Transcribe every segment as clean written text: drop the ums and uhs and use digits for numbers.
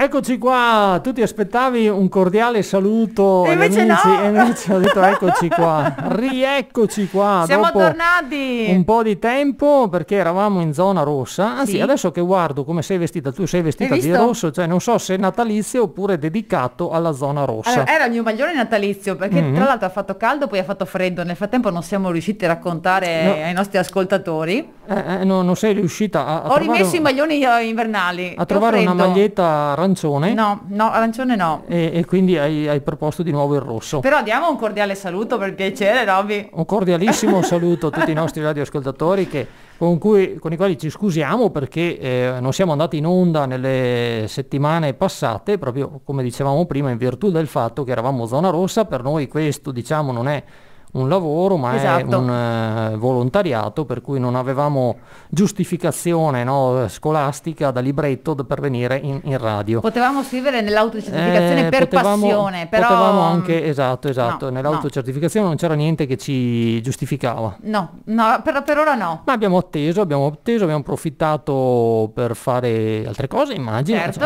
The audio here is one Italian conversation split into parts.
Eccoci qua, tu ti aspettavi un cordiale saluto E agli invece amici no. e invece ho detto eccoci qua, rieccoci qua. Siamo dopo tornati. un po' di tempo perché eravamo in zona rossa, anzi Sì. adesso che guardo come sei vestita, tu sei vestita Hai di visto? rosso, cioè non so se è natalizio oppure dedicato alla zona rossa. Allora, era il mio maglione natalizio perché tra l'altro ha fatto caldo, poi ha fatto freddo. Nel frattempo non siamo riusciti a raccontare No. ai nostri ascoltatori. Non sei riuscita a Ho trovare, rimesso i maglioni invernali. a Ho trovare una freddo. maglietta arancione No, arancione no. e quindi hai proposto di nuovo il rosso. Però diamo un cordiale saluto per piacere, Roby. Un cordialissimo saluto a tutti i nostri radioascoltatori con i quali ci scusiamo perché non siamo andati in onda nelle settimane passate, proprio come dicevamo prima, in virtù del fatto che eravamo zona rossa. Per noi questo, diciamo, non è un lavoro, ma Esatto. è un volontariato, per cui non avevamo giustificazione, no, scolastica da libretto per venire in radio. Potevamo scrivere nell'autocertificazione per passione, però Potevamo anche, esatto, no. nell'autocertificazione non c'era niente che ci giustificava. No, per ora no. Ma abbiamo abbiamo approfittato per fare altre cose, immagino. Certo.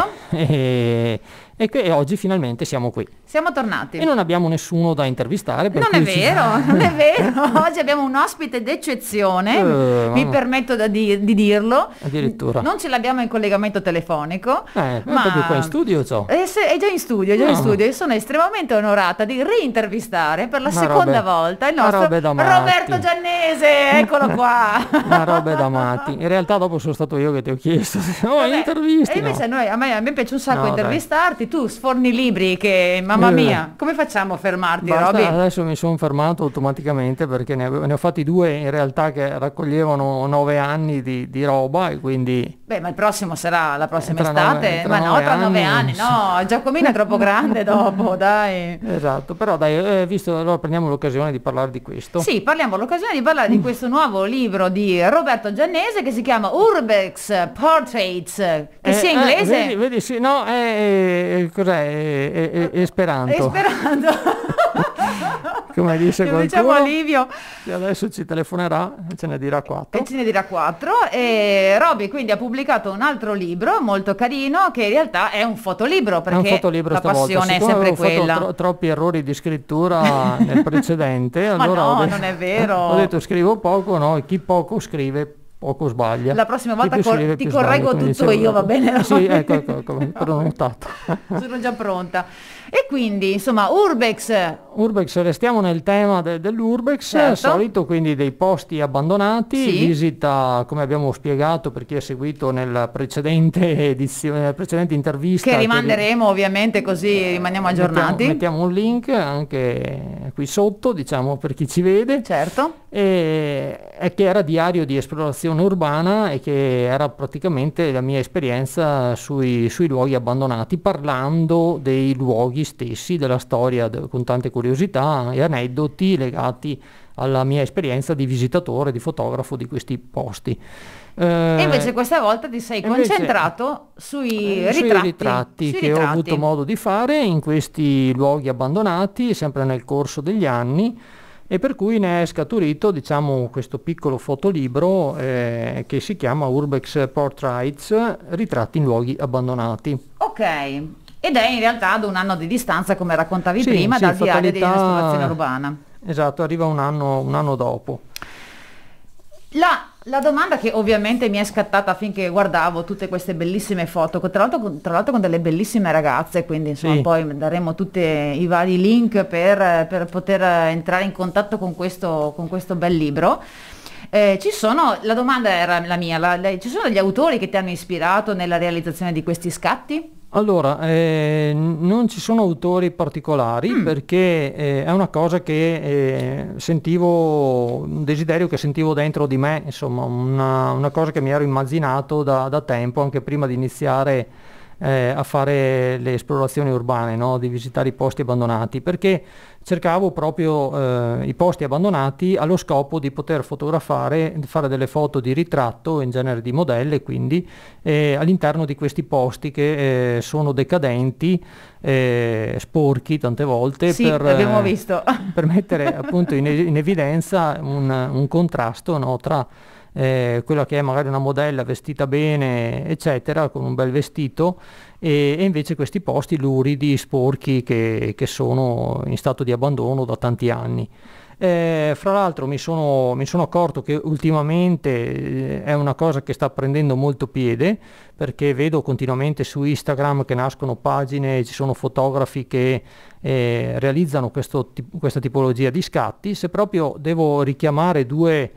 E oggi finalmente siamo qui. Siamo tornati. E non abbiamo nessuno da intervistare. Per Non cui è vero, non è vero. Oggi abbiamo un ospite d'eccezione, mi mamma. permetto di dirlo. Addirittura. Non ce l'abbiamo in collegamento telefonico, Ma proprio qua in studio, è già in studio, e sono estremamente onorata di reintervistare per la Ma seconda robe- volta il ma nostro robe da matti. Roberto Giannese, eccolo qua. Ma robe da matti. In realtà dopo sono stato io che ti ho chiesto. Vabbè, Intervisti. e invece no. a me piace un sacco No, dai. intervistarti, tu sforni libri che, mamma mia, come facciamo a fermarti, Basta, Roby? adesso mi sono fermato automaticamente perché ne ho fatti due in realtà che raccoglievano 9 anni di roba e quindi... Beh, ma il prossimo sarà la prossima Tra estate, nove- tra ma no, nove tra 9 anni. anni, no, Giacomino è troppo grande dopo, dai. Esatto, però dai, visto, allora prendiamo l'occasione di parlare di questo. Sì, parliamo l'occasione di parlare di questo nuovo libro di Roberto Giannese che si chiama Urbex Portraits, che sia inglese. Vedi, sì, no, cos'è? È Esperanto. E sperando. Come dice Lo qualcuno. diciamo a Livio. Che adesso ci telefonerà e ce ne dirà 4. E ce ne dirà 4. E Roby quindi ha pubblicato un altro libro molto carino che in realtà è un fotolibro È un perché fotolibro la stavolta. passione è Siccome sempre avevo fatto quella. troppi errori di scrittura nel precedente, Ma allora no, ho detto, non è vero. Ho detto scrivo poco, no? E chi poco scrive poco sbaglia. La prossima Chi volta più scrive, ti più correggo sbaglia, come tutto dicevo. io, va bene? Sì, ecco, prenotato. Sono già pronta. E quindi, insomma, Urbex, restiamo nel tema dell'Urbex, Certo. solito quindi dei posti abbandonati, Sì. visita, come abbiamo spiegato per chi ha seguito nella precedente edizione, nella precedente intervista. che rimanderemo ovviamente così rimaniamo aggiornati. Mettiamo un link anche qui sotto, diciamo, per chi ci vede. Certo. E che era diario di esplorazione urbana e che era praticamente la mia esperienza sui luoghi abbandonati, parlando dei luoghi stessi, della storia, con tante curiosità e aneddoti legati alla mia esperienza di visitatore, di fotografo di questi posti. E invece questa volta ti sei concentrato sui ritratti. Che ho avuto modo di fare in questi luoghi abbandonati, sempre nel corso degli anni, e per cui ne è scaturito, diciamo, questo piccolo fotolibro che si chiama Urbex Portraits, ritratti in luoghi abbandonati. Ok. Ed è in realtà ad un anno di distanza, come raccontavi Sì, prima, sì, dal diario di fatalità- esplorazione urbana. Esatto, arriva un anno dopo. La domanda che ovviamente mi è scattata finché guardavo tutte queste bellissime foto, tra l'altro con delle bellissime ragazze, quindi insomma Sì. poi daremo tutti i vari link per poter entrare in contatto con questo bel libro. La domanda era la mia, ci sono degli autori che ti hanno ispirato nella realizzazione di questi scatti? Allora, non ci sono autori particolari perché è una cosa che sentivo, un desiderio che sentivo dentro di me, insomma, una cosa che mi ero immaginato da tempo, anche prima di iniziare a fare le esplorazioni urbane, no? Di visitare i posti abbandonati, perché cercavo proprio i posti abbandonati allo scopo di poter fotografare, fare delle foto di ritratto, in genere di modelle, quindi all'interno di questi posti che sono decadenti, sporchi tante volte, Sì, l'abbiamo visto. per mettere appunto in evidenza un contrasto, no, tra quella che è magari una modella vestita bene, eccetera, con un bel vestito, e invece questi posti luridi, sporchi, che sono in stato di abbandono da tanti anni. Fra l'altro mi sono accorto che ultimamente è una cosa che sta prendendo molto piede, perché vedo continuamente su Instagram che nascono pagine, ci sono fotografi che realizzano questa tipologia di scatti. Se proprio devo richiamare due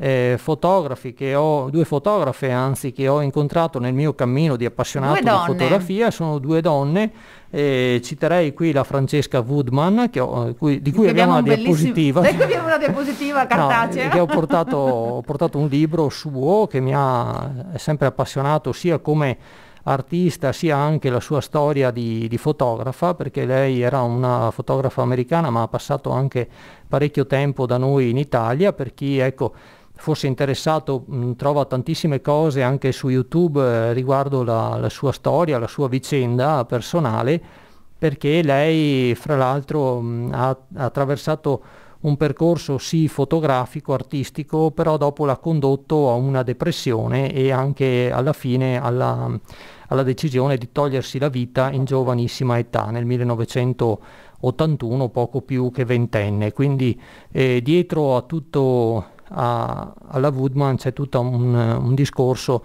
fotografe anzi, che ho incontrato nel mio cammino di appassionato di fotografia, sono due donne. Citerei qui la Francesca Woodman, di cui abbiamo una diapositiva. Abbiamo una diapositiva cartacea. No, che ho portato un libro suo che mi ha sempre appassionato, sia come artista sia anche la sua storia di fotografa, perché lei era una fotografa americana ma ha passato anche parecchio tempo da noi in Italia. Per chi fosse interessato, trova tantissime cose anche su YouTube riguardo la sua storia, la sua vicenda personale, perché lei fra l'altro ha attraversato un percorso sì fotografico, artistico, però dopo l'ha condotto a una depressione e anche alla fine alla decisione di togliersi la vita in giovanissima età, nel 1981, poco più che ventenne. Quindi dietro a tutto alla Woodman c'è tutto un discorso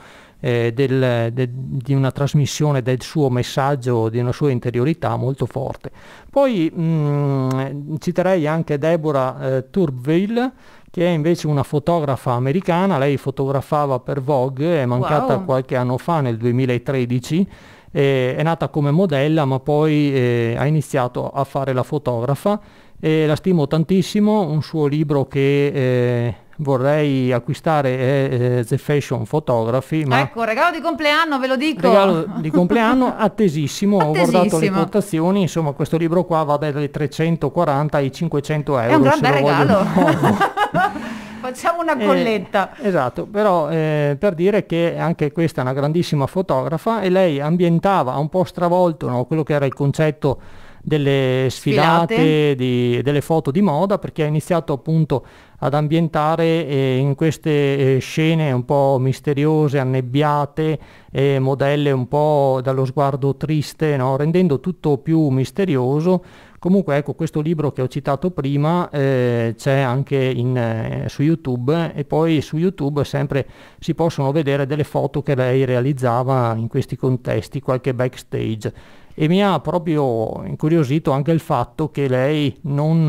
di una trasmissione del suo messaggio, di una sua interiorità molto forte. Poi citerei anche Deborah Turbeville, che è invece una fotografa americana. Lei fotografava per Vogue, è mancata qualche anno fa, nel 2013. È nata come modella, ma poi ha iniziato a fare la fotografa. La stimo tantissimo. Un suo libro che vorrei acquistare è The Fashion Photography. Ma ecco, regalo di compleanno, ve lo dico. Regalo di compleanno attesissimo. Ho guardato le quotazioni, insomma questo libro qua va dai 340 ai 500 euro. È un gran bel regalo. Facciamo una colletta. Esatto, però per dire che anche questa è una grandissima fotografa, e lei ambientava, ha un po' stravolto, no, quello che era il concetto delle sfilate, delle foto di moda, perché ha iniziato appunto ad ambientare in queste scene un po' misteriose, annebbiate, modelle un po' dallo sguardo triste, no? Rendendo tutto più misterioso. Comunque ecco, questo libro che ho citato prima c'è anche su YouTube, e poi su YouTube sempre si possono vedere delle foto che lei realizzava in questi contesti, qualche backstage. E mi ha proprio incuriosito anche il fatto che lei non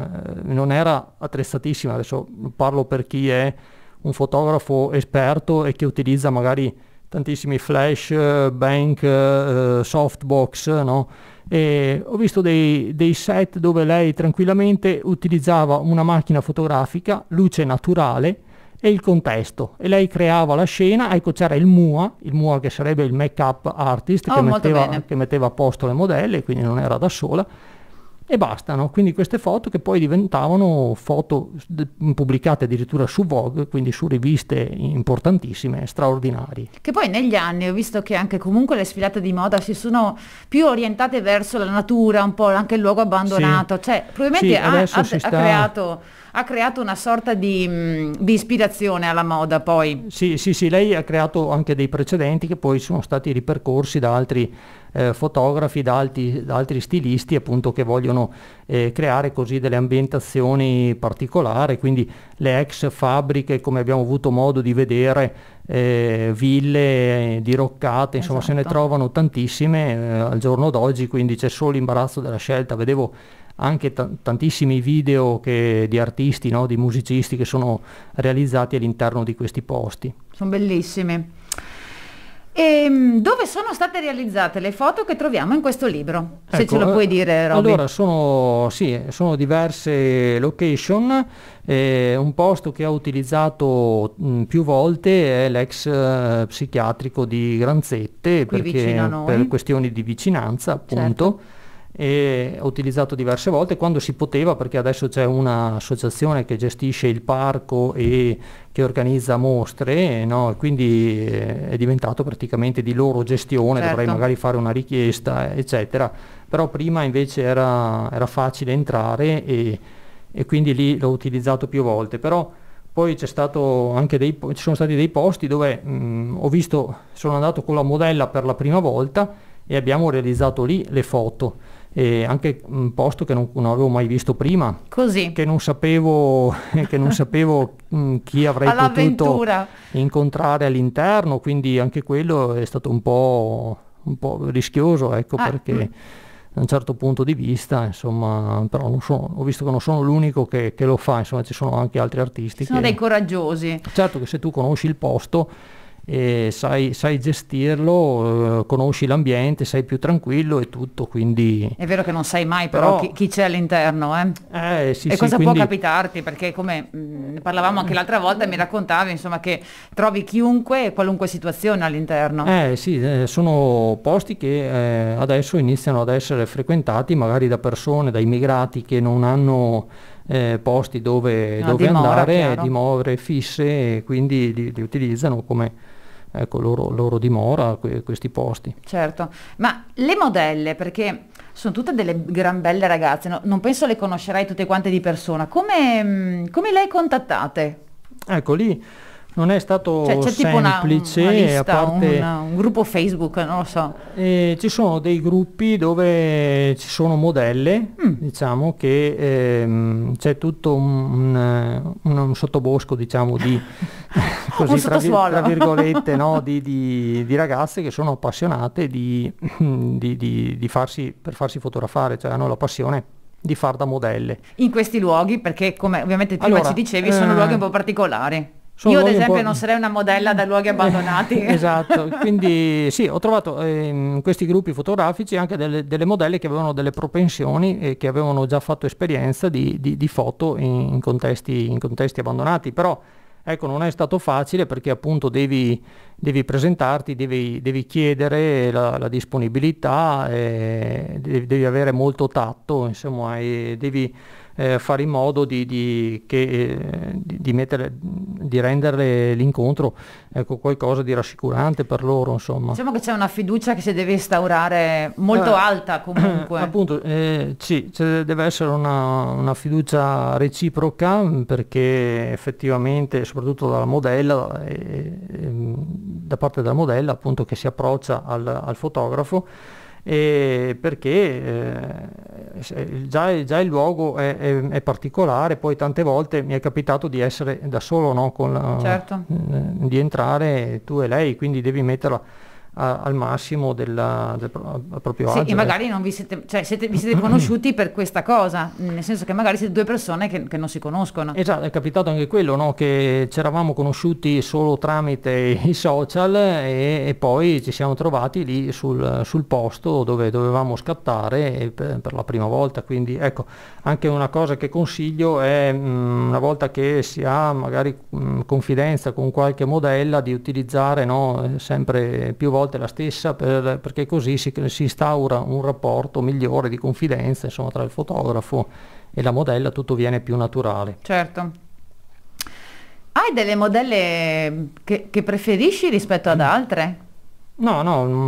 era attrezzatissima. Adesso parlo per chi è un fotografo esperto e che utilizza magari tantissimi flash, bank, softbox, no? E ho visto dei set dove lei tranquillamente utilizzava una macchina fotografica, luce naturale e il contesto, e lei creava la scena. Ecco, c'era il MUA che sarebbe il make-up artist, che metteva a posto le modelle, quindi non era da sola, e basta, no? Quindi queste foto che poi diventavano foto pubblicate addirittura su Vogue, quindi su riviste importantissime, straordinarie. Che poi negli anni ho visto che anche comunque le sfilate di moda si sono più orientate verso la natura, un po' anche il luogo abbandonato, sì. Cioè probabilmente ha creato una sorta di ispirazione alla moda poi. Sì, lei ha creato anche dei precedenti che poi sono stati ripercorsi da altri fotografi, da altri stilisti, appunto, che vogliono creare così delle ambientazioni particolari, quindi le ex fabbriche, come abbiamo avuto modo di vedere, ville diroccate, insomma, esatto. Se ne trovano tantissime al giorno d'oggi, quindi c'è solo imbarazzo della scelta. Vedevo anche tantissimi video di artisti, no, di musicisti che sono realizzati all'interno di questi posti. Sono bellissimi. E dove sono state realizzate le foto che troviamo in questo libro? Se ce lo puoi dire, Roby. Allora, sono diverse location. Un posto che ho utilizzato più volte è l'ex psichiatrico di Granzette, per questioni di vicinanza, appunto. Certo. E ho utilizzato diverse volte quando si poteva, perché adesso c'è un'associazione che gestisce il parco e che organizza mostre, no? E quindi è diventato praticamente di loro gestione. Certo. Dovrei magari fare una richiesta, eccetera, però prima invece era facile entrare, e quindi lì l'ho utilizzato più volte. Però poi ci sono stati dei posti dove sono andato con la modella per la prima volta e abbiamo realizzato lì le foto, e anche un posto che non avevo mai visto prima, così, che non sapevo chi avrei potuto incontrare all'interno, quindi anche quello è stato un po' rischioso, ecco, perché da un certo punto di vista, insomma, però ho visto che non sono l'unico che lo fa, insomma, ci sono anche altri artisti. Sono dei coraggiosi. Certo che se tu conosci il posto e sai gestirlo, conosci l'ambiente, sei più tranquillo e tutto, quindi... È vero che non sai mai però chi c'è all'interno, Sì, e cosa può capitarti, perché come ne parlavamo anche l'altra volta, mi raccontavi, insomma, che trovi chiunque e qualunque situazione all'interno. Sono posti che adesso iniziano ad essere frequentati magari da persone, da immigrati che non hanno posti dove andare, dimore fisse, e quindi li utilizzano come loro dimora, questi posti. Certo, ma le modelle, perché sono tutte delle gran belle ragazze, no? Non penso le conoscerai tutte quante di persona, come le hai contattate? Ecco, lì non è stato c'è tipo semplice, una lista, a parte un gruppo Facebook, non lo so. Ci sono dei gruppi dove ci sono modelle, diciamo che c'è tutto un sottobosco, diciamo, di così tra virgolette, no? di ragazze che sono appassionate per farsi fotografare, cioè hanno la passione di far da modelle. In questi luoghi, perché come ovviamente prima ci dicevi, sono luoghi un po' particolari. Io ad esempio non sarei una modella da luoghi abbandonati. Esatto, quindi sì, ho trovato in questi gruppi fotografici anche delle modelle che avevano delle propensioni e che avevano già fatto esperienza di foto in contesti abbandonati, però ecco, non è stato facile perché appunto devi presentarti, devi chiedere la disponibilità, devi avere molto tatto, insomma, e devi fare in modo di rendere l'incontro, ecco, qualcosa di rassicurante per loro, insomma. Diciamo che c'è una fiducia che si deve instaurare molto alta comunque. Appunto, sì, deve essere una fiducia reciproca, perché effettivamente, soprattutto da parte della modella, appunto, che si approccia al fotografo, perché già il luogo è particolare. Poi tante volte mi è capitato di essere da solo, no? Certo. Di entrare tu e lei, quindi devi metterla al massimo al proprio agio. E magari non vi siete conosciuti per questa cosa, nel senso che magari siete due persone che non si conoscono. Esatto, è capitato anche quello, no? Che ci eravamo conosciuti solo tramite i social e poi ci siamo trovati lì sul posto dove dovevamo scattare per la prima volta. Quindi ecco, anche una cosa che consiglio è, una volta che si ha magari confidenza con qualche modella, di utilizzare, no, sempre più volte la stessa, perché così si instaura un rapporto migliore di confidenza, insomma, tra il fotografo e la modella, tutto viene più naturale. Certo. Hai delle modelle che preferisci rispetto ad altre? No,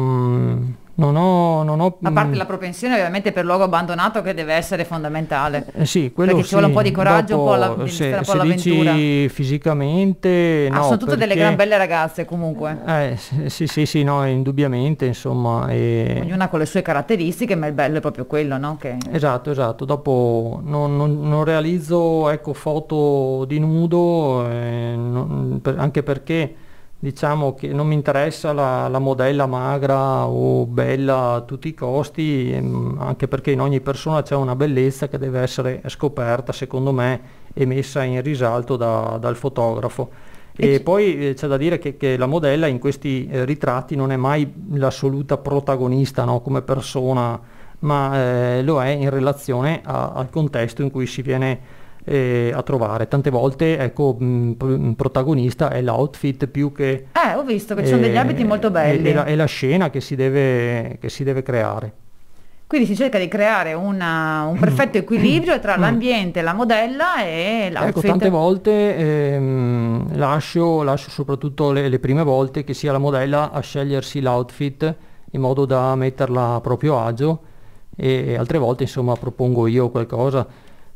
non ho... A parte la propensione ovviamente per luogo abbandonato, che deve essere fondamentale. Sì, quello perché ci vuole un po' di coraggio, un po' l'avventura. Dici fisicamente, no, sono tutte delle gran belle ragazze comunque. Sì, no, indubbiamente, insomma. Ognuna con le sue caratteristiche, ma il bello è proprio quello, no? Esatto. Dopo non realizzo, ecco, foto di nudo, anche perché, diciamo, che non mi interessa la modella magra o bella a tutti i costi, anche perché in ogni persona c'è una bellezza che deve essere scoperta, secondo me, e messa in risalto dal fotografo. E poi c'è da dire che la modella in questi ritratti non è mai l'assoluta protagonista, no, come persona, ma lo è in relazione al contesto in cui si viene a trovare. Tante volte, ecco, protagonista è l'outfit più che... ho visto che ci sono degli abiti molto belli. È la scena che si deve creare. Quindi si cerca di creare un perfetto equilibrio tra l'ambiente, la modella e l'outfit. Ecco, tante volte lascio soprattutto le prime volte che sia la modella a scegliersi l'outfit in modo da metterla a proprio agio, e altre volte, insomma, propongo io qualcosa.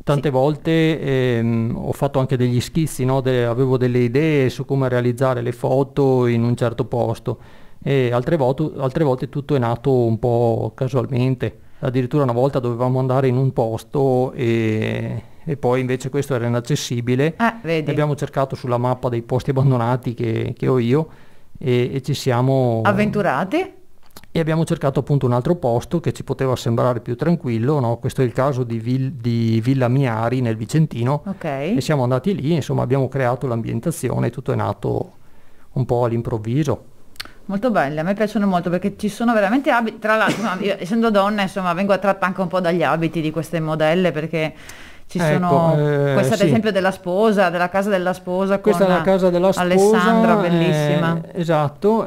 Tante volte ho fatto anche degli schizzi, no? Avevo delle idee su come realizzare le foto in un certo posto, e altre volte tutto è nato un po' casualmente. Addirittura una volta dovevamo andare in un posto e poi invece questo era inaccessibile. Vedi. Abbiamo cercato sulla mappa dei posti abbandonati che ho io e ci siamo avventurati. E abbiamo cercato appunto un altro posto che ci poteva sembrare più tranquillo, no? Questo è il caso di Villa Miari nel Vicentino. Ok. E siamo andati lì, insomma abbiamo creato l'ambientazione, tutto è nato un po' all'improvviso. Molto belle, a me piacciono molto perché ci sono veramente abiti, tra l'altro io, essendo donna, insomma, vengo attratta anche un po' dagli abiti di queste modelle, perché ci sono, questa ad sì. esempio della sposa, della casa della sposa, Questa con è la casa della sposa, Alessandra, bellissima. Esatto,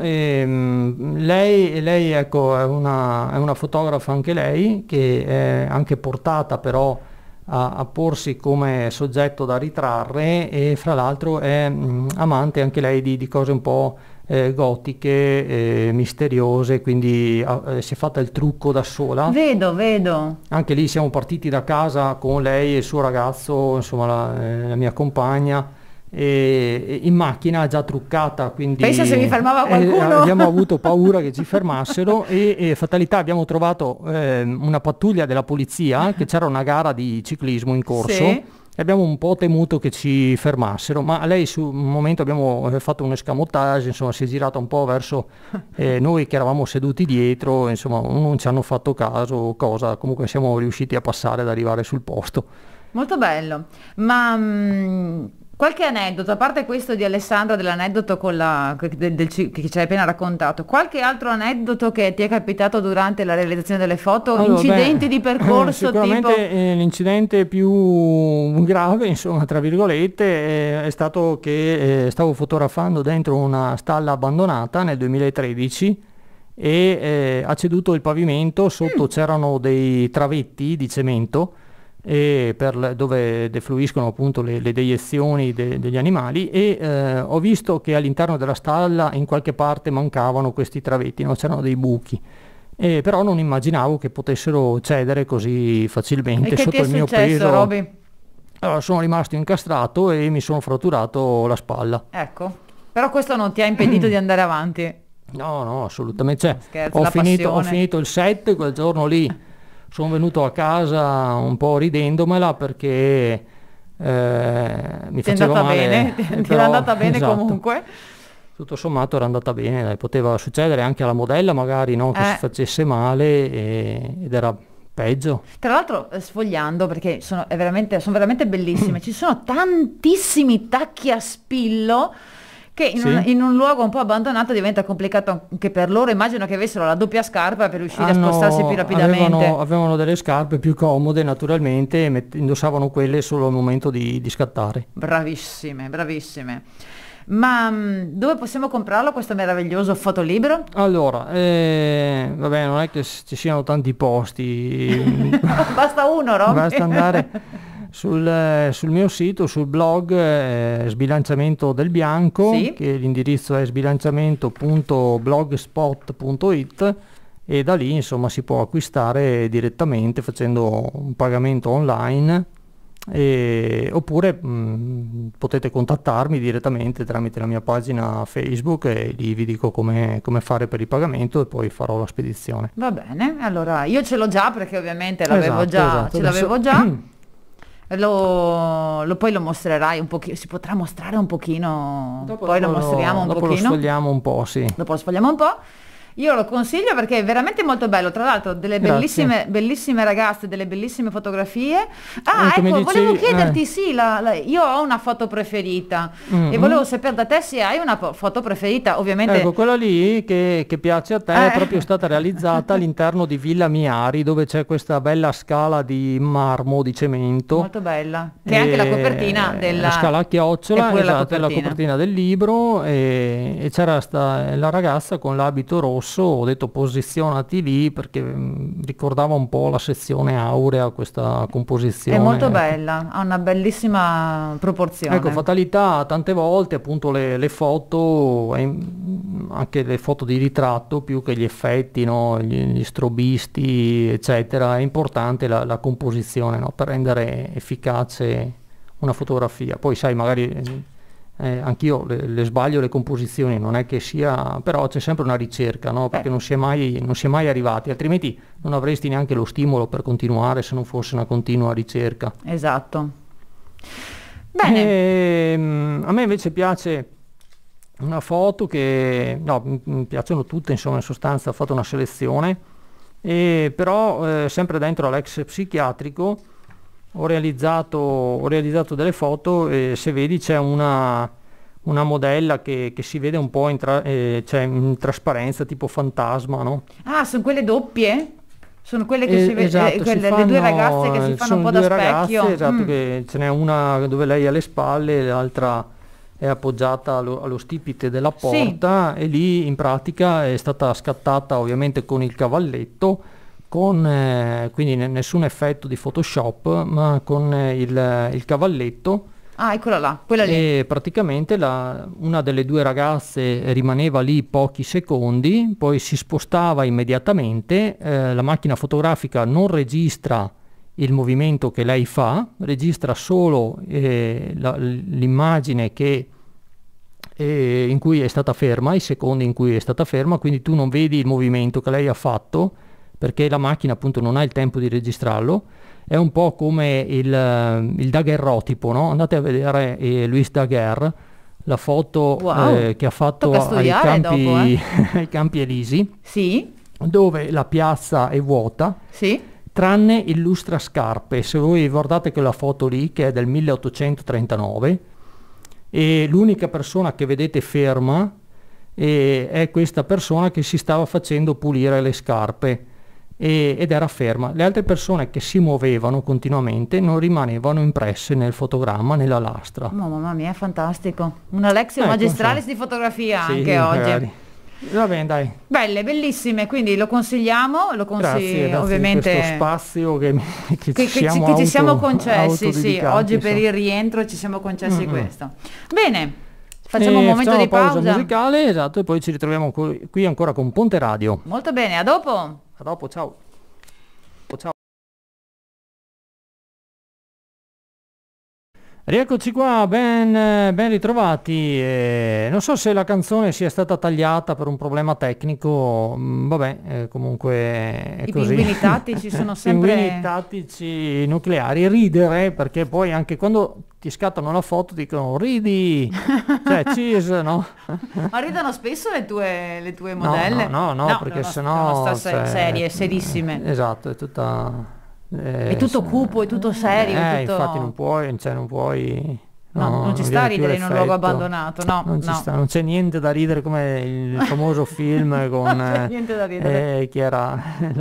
lei ecco, è una fotografa anche lei, che è anche portata però a porsi come soggetto da ritrarre, e fra l'altro è amante anche lei di cose un po' gotiche, misteriose, quindi si è fatta il trucco da sola. Vedo. Anche lì siamo partiti da casa con lei e il suo ragazzo, insomma la mia compagna, e in macchina già truccata, quindi pensa se mi fermava qualcuno. Abbiamo avuto paura che ci fermassero e fatalità abbiamo trovato una pattuglia della polizia, che c'era una gara di ciclismo in corso. Sì. E abbiamo un po' temuto che ci fermassero, ma lei su un momento abbiamo fatto un escamotage, insomma si è girata un po' verso noi che eravamo seduti dietro, insomma non ci hanno fatto caso, comunque siamo riusciti a passare ad arrivare sul posto. Molto bello, ma qualche aneddoto, a parte questo di Alessandra, dell'aneddoto con che ci hai appena raccontato, qualche altro aneddoto che ti è capitato durante la realizzazione delle foto? Allora, incidenti di percorso? Sicuramente tipo... l'incidente più grave, insomma, tra virgolette, è stato che stavo fotografando dentro una stalla abbandonata nel 2013 e ha ceduto il pavimento, sotto c'erano dei travetti di cemento dove defluiscono appunto le deiezioni degli animali, e ho visto che all'interno della stalla in qualche parte mancavano questi travetti, no? C'erano dei buchi, però non immaginavo che potessero cedere così facilmente sotto il mio peso. Roby? Allora sono rimasto incastrato e mi sono fratturato la spalla. Ecco, però questo non ti ha impedito di andare avanti? No, assolutamente. Scherzo, Ho finito il set quel giorno lì. Sono venuto a casa un po' ridendomela perché mi faceva male. Bene? Ti era andata bene, esatto. Comunque? Tutto sommato era andata bene, dai, poteva succedere anche alla modella magari, no? Che si facesse male ed era peggio. Tra l'altro sfogliando, perché sono veramente bellissime, ci sono tantissimi tacchi a spillo che in un luogo un po' abbandonato diventa complicato anche per loro. Immagino che avessero la doppia scarpa per riuscire a spostarsi più rapidamente. Avevano delle scarpe più comode naturalmente, e indossavano quelle solo al momento di scattare. Bravissime. Ma dove possiamo comprarlo questo meraviglioso fotolibro? Allora, vabbè, non è che ci siano tanti posti. Basta uno, Roby. Basta andare sul mio sito, sul blog Sbilanciamento del Bianco, sì, che l'indirizzo è sbilanciamento.blogspot.it, e da lì insomma si può acquistare direttamente facendo un pagamento online, oppure potete contattarmi direttamente tramite la mia pagina Facebook e lì vi dico come fare per il pagamento e poi farò la spedizione. Va bene, allora io ce l'ho già perché ovviamente ce l'avevo già. Poi lo mostrerai un pochino, si potrà mostrare un pochino, poi lo mostriamo un pochino. Dopo lo sfogliamo un po', sì. Dopo lo sfogliamo un po'. Io lo consiglio perché è veramente molto bello, tra l'altro delle bellissime ragazze, delle bellissime fotografie. Ecco, volevo chiederti, sì, io ho una foto preferita e volevo sapere da te se hai una foto preferita, ovviamente. Ecco, quella lì che piace a te è proprio stata realizzata all'interno di Villa Miari, dove c'è questa bella scala di marmo, di cemento. Molto bella, che è anche la copertina della... La scala a chiocciola, esatto, è la copertina del libro, e c'era la ragazza con l'abito rosso rosso, ho detto posizionati lì perché ricordava un po' la sezione aurea, questa composizione. È molto bella, ha una bellissima proporzione. Ecco, fatalità, tante volte appunto le foto, anche le foto di ritratto, più che gli effetti, no? Gli strobisti, eccetera, è importante la composizione, no? Per rendere efficace una fotografia. Poi sai, magari anch'io le sbaglio le composizioni, non è che sia, però c'è sempre una ricerca, no? Perché non si è mai arrivati, altrimenti non avresti neanche lo stimolo per continuare se non fosse una continua ricerca. Esatto. Bene. A me invece piace una foto che, no, mi piacciono tutte, insomma, in sostanza ho fatto una selezione, però sempre dentro all'ex psichiatrico ho realizzato delle foto e se vedi c'è una modella che si vede un po' cioè in trasparenza, tipo fantasma, no? Ah, sono quelle doppie? Sono quelle che esatto, le due ragazze che si fanno un po' da specchio. Ragazze, esatto, che ce n'è una dove lei ha le spalle, l'altra è appoggiata allo stipite della porta, sì. E lì in pratica è stata scattata ovviamente con il cavalletto, quindi nessun effetto di Photoshop, ma con il cavalletto. Ah, eccola là, quella lì. E praticamente una delle due ragazze rimaneva lì pochi secondi, poi si spostava immediatamente, la macchina fotografica non registra il movimento che lei fa, registra solo l'immagine in cui è stata ferma, i secondi in cui è stata ferma, quindi tu non vedi il movimento che lei ha fatto, perché la macchina appunto non ha il tempo di registrarlo. È un po' come il daguerrotipo, no? Andate a vedere Louis Daguerre, la foto che ha fatto ai Campi Elisi, sì. Dove la piazza è vuota, sì. Tranne il lustrascarpe. Se voi guardate quella foto lì, che è del 1839, e l'unica persona che vedete ferma è questa persona che si stava facendo pulire le scarpe. Ed era ferma. Le altre persone che si muovevano continuamente non rimanevano impresse nel fotogramma, nella lastra. Mamma mia, è fantastico. Una lezione magistralis di fotografia, sì, anche oggi. Magari. Va bene, dai. Belle, bellissime, quindi lo consigliamo, grazie ovviamente questo spazio che ci siamo concessi, sì, oggi per il rientro ci siamo concessi questo. Bene, facciamo un momento di pausa musicale, esatto, e poi ci ritroviamo qui ancora con Ponte Radio. Molto bene, a dopo. A dopo, ciao. Ciao. Rieccoci qua, ben ritrovati. Non so se la canzone sia stata tagliata per un problema tecnico, vabbè, comunque è I così. Pinguini tattici sono sempre... Pinguini tattici nucleari, ridere, perché poi anche quando ti scattano la foto dicono ridi, cioè cheese, no? Ma ridono spesso le tue modelle? No, perché sennò... serie, serissime. Esatto, è tutta... è tutto cupo, è tutto serio. È tutto... infatti non puoi... non ci sta a ridere in un luogo abbandonato, non c'è niente da ridere, come il famoso film con niente da ridere. chi era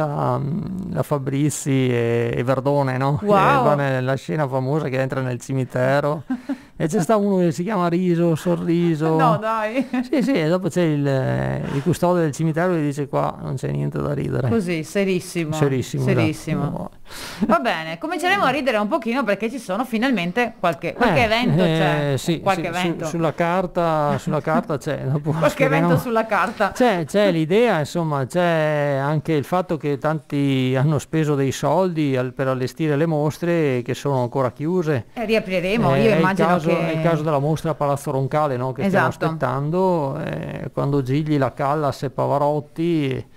la Fabrizi e Verdone, no? Wow. La scena famosa che entra nel cimitero e c'è sta uno che si chiama Riso, Sorriso. No, dai. Sì, e dopo c'è il custode del cimitero che dice qua non c'è niente da ridere. Così, serissimo. Esatto. Va bene, cominceremo a ridere un pochino perché ci sono finalmente qualche evento, evento. Sulla carta c'è. Qualche evento sulla carta. C'è l'idea, insomma, c'è anche il fatto che tanti hanno speso dei soldi per allestire le mostre che sono ancora chiuse. Riapriremo, io immagino è il caso della mostra a Palazzo Roncale, no? Che stiamo aspettando, quando Gigli, la Callas e Pavarotti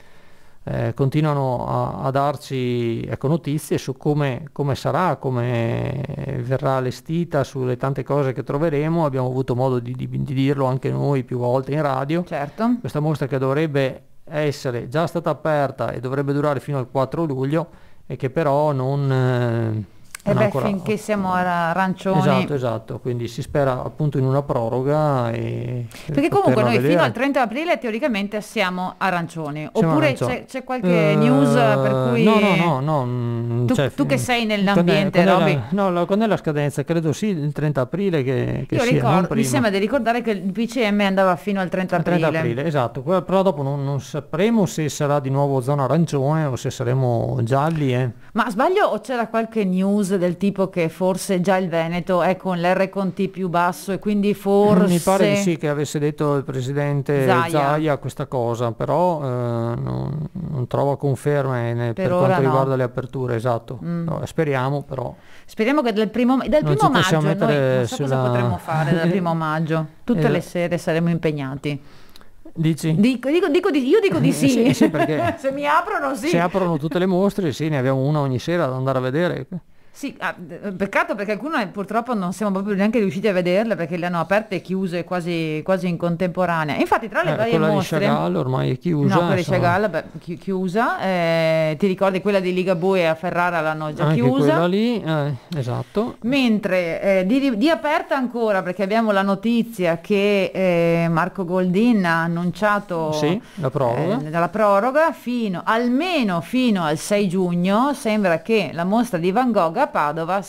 continuano a darci notizie su come sarà, come verrà allestita, sulle tante cose che troveremo. Abbiamo avuto modo di dirlo anche noi più volte in radio. Certo. Questa mostra che dovrebbe essere già stata aperta e dovrebbe durare fino al 4 luglio e che però non finché siamo arancioni. Esatto, quindi si spera appunto in una proroga perché comunque noi fino al 30 aprile teoricamente siamo arancioni. Oppure c'è qualche news per cui no, tu che sei nell'ambiente, Roby. Quando è la scadenza? Credo sì, il 30 aprile che Io sia, ricordo, non prima. mi sembra di ricordare che il PCM andava fino al 30 aprile. 30 aprile, esatto, però dopo non sapremo se sarà di nuovo zona arancione o se saremo gialli. Ma sbaglio o c'era qualche news del tipo che forse già il Veneto è con l'R con T più basso e quindi forse... Mi pare di sì che avesse detto il presidente Zaia questa cosa, però non trovo conferme per quanto riguarda le aperture, esatto. No, speriamo però. Speriamo che dal primo maggio, noi non so cosa potremo fare dal 1 maggio, tutte le sere saremo impegnati. Dici? Io dico di sì, sì perché se mi aprono sì. Se aprono tutte le mostre, sì, ne abbiamo una ogni sera da andare a vedere. Sì, peccato perché alcune purtroppo non siamo proprio neanche riusciti a vederle perché le hanno aperte e chiuse quasi in contemporanea. Infatti tra le varie mostre... Quella di Chagall ormai è chiusa. No, quella di Chagall chiusa. Ti ricordi quella di Ligabue a Ferrara l'hanno già anche chiusa. Quella lì, esatto. Mentre di aperta ancora perché abbiamo la notizia che Marco Goldin ha annunciato la proroga. Almeno fino al 6 giugno. Sembra che la mostra di Van Gogh a Padova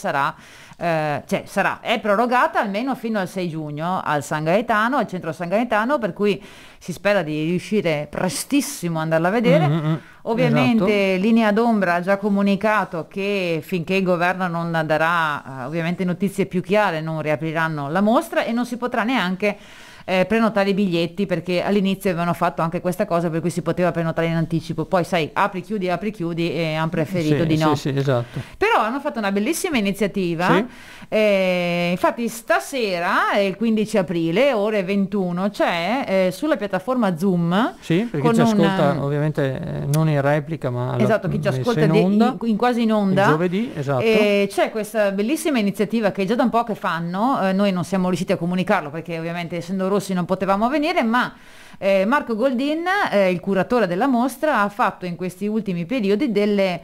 è prorogata almeno fino al 6 giugno al centro San Gaetano, per cui si spera di riuscire prestissimo ad andarla a vedere. Ovviamente esatto. Linea d'Ombra ha già comunicato che finché il governo non darà ovviamente notizie più chiare non riapriranno la mostra e non si potrà neanche prenotare i biglietti, perché all'inizio avevano fatto anche questa cosa per cui si poteva prenotare in anticipo, poi sai apri chiudi e hanno preferito di no. Sì, esatto. Però hanno fatto una bellissima iniziativa, infatti stasera il 15 aprile ore 21 c'è sulla piattaforma Zoom, perché ci ascolta ovviamente non in replica ma chi ci ascolta in quasi in onda il giovedì, esatto. C'è questa bellissima iniziativa che già da un po' che fanno, noi non siamo riusciti a comunicarlo perché ovviamente essendo rossi non potevamo venire, ma Marco Goldin, il curatore della mostra, ha fatto in questi ultimi periodi delle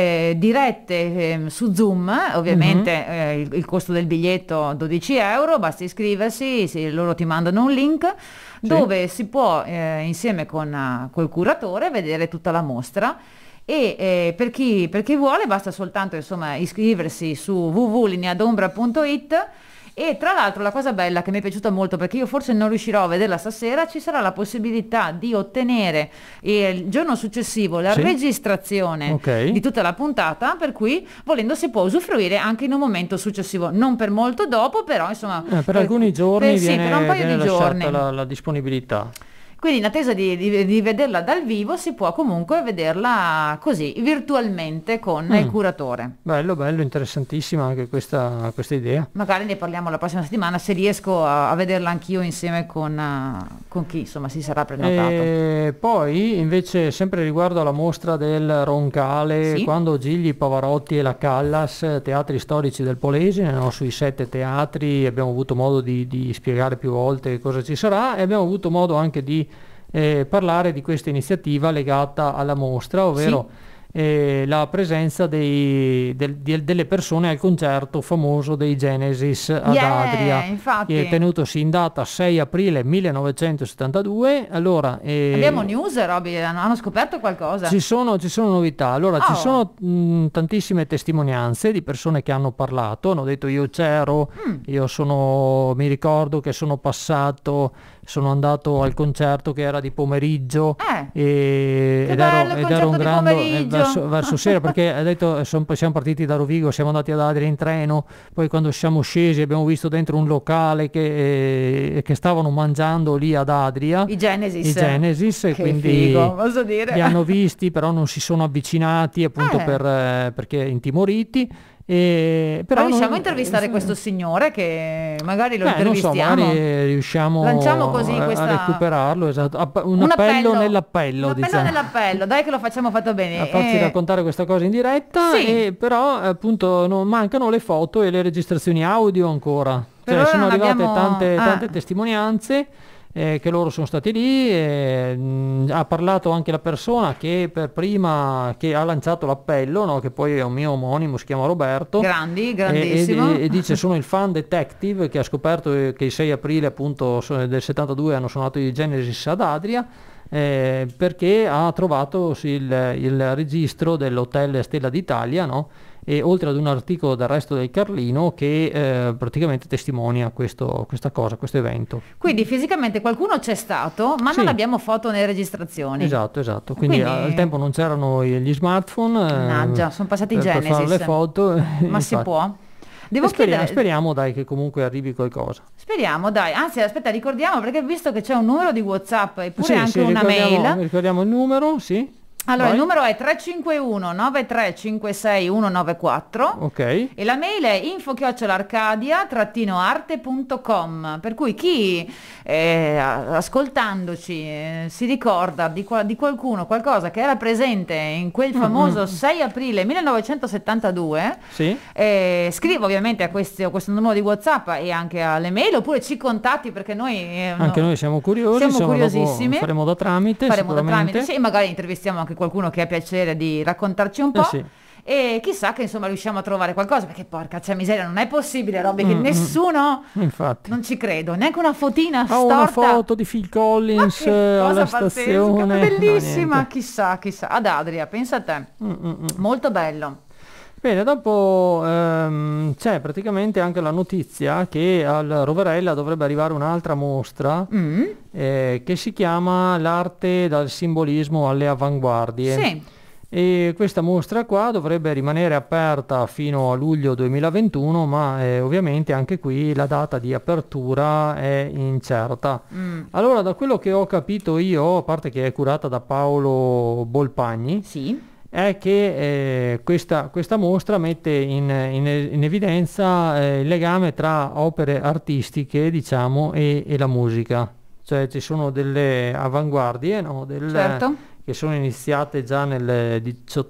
dirette su Zoom, ovviamente il costo del biglietto 12 euro, basta iscriversi, loro ti mandano un link dove si può insieme col curatore vedere tutta la mostra. E per chi vuole basta soltanto iscriversi su www.lineadombra.it. E tra l'altro la cosa bella che mi è piaciuta molto, perché io forse non riuscirò a vederla stasera, ci sarà la possibilità di ottenere il giorno successivo la registrazione di tutta la puntata, per cui volendo si può usufruire anche in un momento successivo, non per molto dopo, però per alcuni giorni per un paio di giorni la disponibilità. Quindi in attesa di vederla dal vivo si può comunque vederla così, virtualmente con il curatore. Bello, interessantissima anche questa idea. Magari ne parliamo la prossima settimana se riesco a vederla anch'io insieme con chi si sarà prenotato. E poi invece sempre riguardo alla mostra del Roncale, quando Gigli, Pavarotti e la Callas, teatri storici del Polesine, sui 7 teatri, abbiamo avuto modo di spiegare più volte cosa ci sarà e abbiamo avuto modo anche di parlare di questa iniziativa legata alla mostra, ovvero la presenza delle persone al concerto famoso dei Genesis ad Adria, che è tenutosi in data 6 aprile 1972. Allora, abbiamo news, Roby, hanno scoperto qualcosa? Ci sono novità. Allora, ci sono tantissime testimonianze di persone che hanno parlato, hanno detto io c'ero, mi ricordo che sono andano al concerto che era di pomeriggio ed era un grande verso sera, perché ha detto siamo partiti da Rovigo, siamo andati ad Adria in treno, poi quando siamo scesi abbiamo visto dentro un locale che stavano mangiando lì ad Adria i Genesis e quindi figo, posso dire. Li hanno visti però non si sono avvicinati appunto perché intimoriti. Però riusciamo a intervistare questo signore, che magari lo intervistiamo, magari riusciamo a recuperarlo, un appello nell'appello, nell'appello, dai che lo facciamo fatto bene, a farci raccontare questa cosa in diretta, però appunto mancano le foto e le registrazioni audio ancora, sono arrivate tante testimonianze che loro sono stati lì, ha parlato anche la persona che per prima che ha lanciato l'appello, che poi è un mio omonimo, si chiama Roberto, grandissimo, e dice sono il fan detective che ha scoperto che il 6 aprile appunto del 72 hanno suonato i Genesis ad Adria. perché ha trovato il registro dell'hotel Stella d'Italia, no? E oltre ad un articolo del Resto del Carlino che praticamente testimonia questa cosa, questo evento. Quindi fisicamente qualcuno c'è stato, ma Sì. non abbiamo foto nelle registrazioni. Esatto. Quindi al tempo non c'erano gli smartphone. Mannaggia, sono passati i per fare Genesis. le foto. Ma si infatti. può? Devo chiedere... Speriamo dai che comunque arrivi qualcosa. Speriamo, dai. Anzi, aspetta, ricordiamo, perché visto che c'è un numero di WhatsApp e pure Sì, anche una ricordiamo il numero, sì. Allora, Vai. il numero è 351 9356 194 Ok. e la mail è info@arcadia-arte.com, per cui chi ascoltandoci si ricorda di qualcuno, qualcosa che era presente in quel famoso 6 aprile 1972, Sì. scriva ovviamente a questo numero di WhatsApp e anche alle mail, oppure ci contatti, perché noi Anche noi siamo curiosi, siamo insomma, curiosissimi. dopo faremo da tramite sicuramente. Sì, magari intervistiamo anche qualcuno che ha piacere di raccontarci un po'. Sì. E chissà che insomma riusciamo a trovare qualcosa, perché porca c'è miseria, non è possibile, robe che nessuno, Infatti. non ci credo, neanche una fotina Ho una storta. foto di Phil Collins Ma che cosa alla pazzesca, stazione. bellissima, No, niente. chissà, ad Adria, pensa a te, molto bello. Bene, dopo c'è praticamente anche la notizia che al Roverella dovrebbe arrivare un'altra mostra che si chiama L'arte dal simbolismo alle avanguardie. Sì. E questa mostra qua dovrebbe rimanere aperta fino a luglio 2021, ma ovviamente anche qui la data di apertura è incerta. Allora, da quello che ho capito io, a parte che è curata da Paolo Bolpagni, Sì. è che questa mostra mette in evidenza il legame tra opere artistiche, diciamo, e la musica. Cioè ci sono delle avanguardie, no? Certo. Che sono iniziate già nel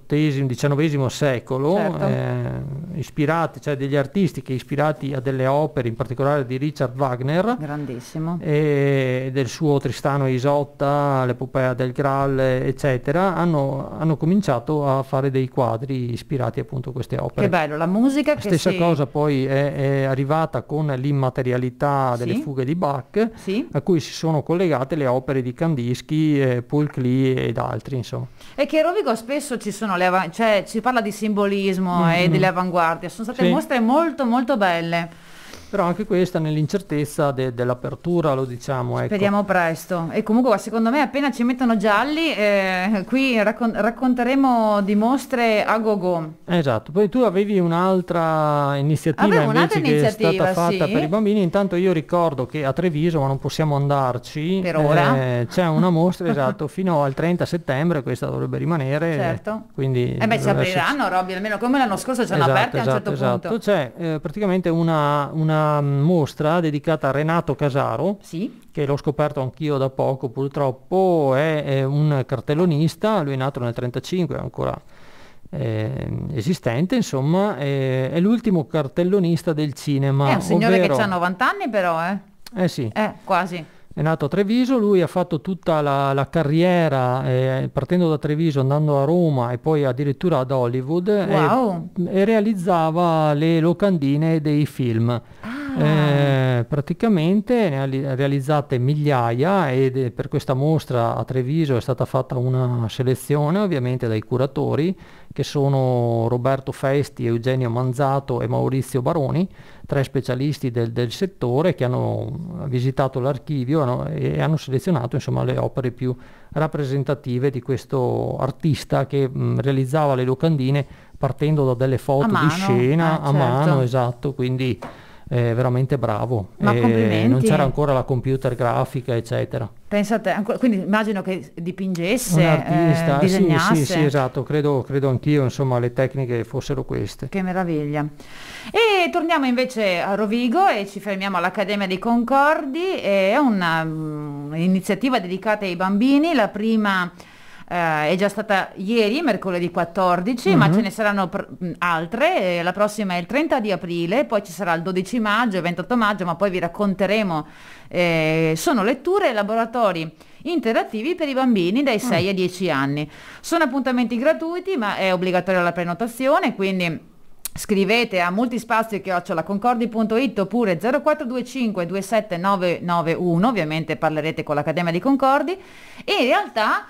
XIX secolo, Certo. ispirati, cioè degli artisti che ispirati a delle opere, in particolare di Richard Wagner, Grandissimo. e del suo Tristano e Isotta, l'epopea del Graal, eccetera, hanno cominciato a fare dei quadri ispirati appunto a queste opere. Che bello, la musica che Stessa cosa poi è arrivata con l'immaterialità delle Sì. fughe di Bach, Sì. a cui si sono collegate le opere di Kandinsky, Paul Klee ed altri, insomma. E che a Rovigo spesso ci sono cioè si parla di simbolismo e delle avanguardie, sono state Sì. mostre molto molto belle. Però anche questa nell'incertezza dell'apertura, lo diciamo, ecco. Speriamo presto. E comunque secondo me appena ci mettono gialli, qui racconteremo di mostre a go-go. Esatto, poi tu avevi un'altra iniziativa Avevo un'altra invece che è stata iniziativa, fatta sì. per i bambini. Intanto io ricordo che a Treviso, ma non possiamo andarci, Per ora. c'è una mostra, esatto, fino al 30 settembre, questa dovrebbe rimanere. Certo. Quindi Ci dovrebbe apriranno, Robby, almeno come l'anno scorso ci hanno aperti a un certo punto. C'è praticamente una mostra dedicata a Renato Casaro, Sì. che l'ho scoperto anch'io da poco, purtroppo è un cartellonista, lui è nato nel 1935, è ancora esistente, insomma, è l'ultimo cartellonista del cinema. È un signore ovvero, che ha 90 anni però, sì, quasi. è nato a Treviso, lui ha fatto tutta la carriera partendo da Treviso, andando a Roma e poi addirittura ad Hollywood, Wow. e realizzava le locandine dei film. Praticamente ne ha realizzate migliaia ed per questa mostra a Treviso è stata fatta una selezione ovviamente dai curatori, che sono Roberto Festi, Eugenio Manzato e Maurizio Baroni, tre specialisti del settore che hanno visitato l'archivio e hanno selezionato insomma le opere più rappresentative di questo artista che realizzava le locandine partendo da delle foto di scena a mano, certo. Esatto, quindi veramente bravo. Ma complimenti. Non c'era ancora la computer grafica, eccetera. Pensa a te, quindi immagino che dipingesse, Un artista, disegnasse. sì, esatto, credo anch'io, insomma, le tecniche fossero queste. Che meraviglia. E torniamo invece a Rovigo e ci fermiamo all'Accademia dei Concordi. È un'iniziativa dedicata ai bambini, la prima è già stata ieri, mercoledì 14, ma ce ne saranno altre, la prossima è il 30 di aprile, poi ci sarà il 12 maggio e 28 maggio, ma poi vi racconteremo, sono letture e laboratori interattivi per i bambini dai 6 ai 10 anni. Sono appuntamenti gratuiti, ma è obbligatoria la prenotazione, quindi scrivete a multispazio@concordi.it oppure 0425 27991, ovviamente parlerete con l'Accademia di Concordi, e in realtà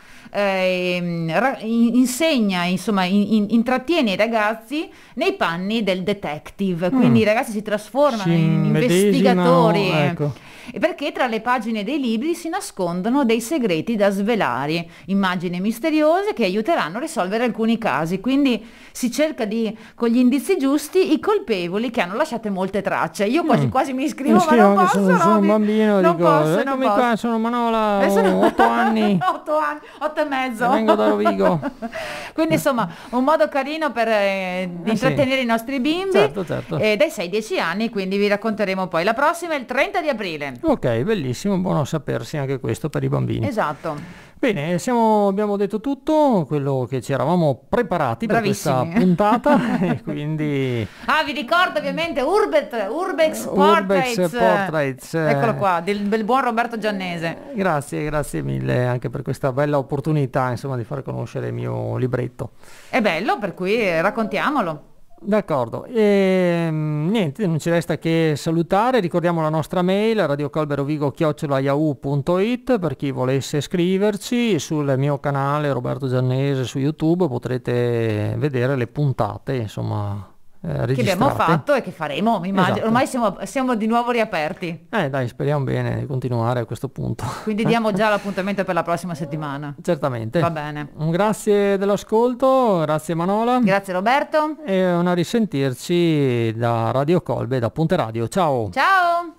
insegna, insomma, intrattiene i ragazzi nei panni del detective, quindi i ragazzi si trasformano in investigatori, ecco. perché tra le pagine dei libri si nascondono dei segreti da svelare, immagini misteriose che aiuteranno a risolvere alcuni casi, quindi si cerca di, con gli indizi giusti, i colpevoli che hanno lasciato molte tracce. Io quasi quasi mi iscrivo, ma non posso, sono un bambino, non dico, posso, eccomi qua, sono Manola, sono 8 anni. 8 anni, 8 e mezzo. Vengo da Rovigo. Quindi insomma un modo carino per di intrattenere i nostri bimbi, certo. Dai 6-10 anni, quindi vi racconteremo poi. La prossima è il 30 di aprile. Ok, bellissimo, buono sapersi anche questo per i bambini. Esatto. Bene, abbiamo detto tutto quello che ci eravamo preparati per questa puntata e quindi... vi ricordo ovviamente Urbex Portraits. Eccolo qua, del buon Roberto Giannese. Grazie mille anche per questa bella opportunità, insomma, di far conoscere il mio libretto. È bello, per cui raccontiamolo. D'accordo, e niente, non ci resta che salutare. Ricordiamo la nostra mail radiocolberovigo@yahoo.it per chi volesse scriverci. Sul mio canale Roberto Giannese su YouTube potrete vedere le puntate, insomma, registrate, che abbiamo fatto e che faremo, immagino. Ormai siamo di nuovo riaperti. Dai, speriamo bene di continuare a questo punto. Quindi diamo già l'appuntamento per la prossima settimana. Certamente. Va bene. Un grazie dell'ascolto, grazie Manola. Grazie Roberto. E una risentirci da Radio Colbe, da Ponte Radio. Ciao. Ciao.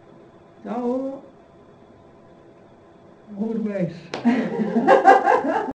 Ciao. Urbex.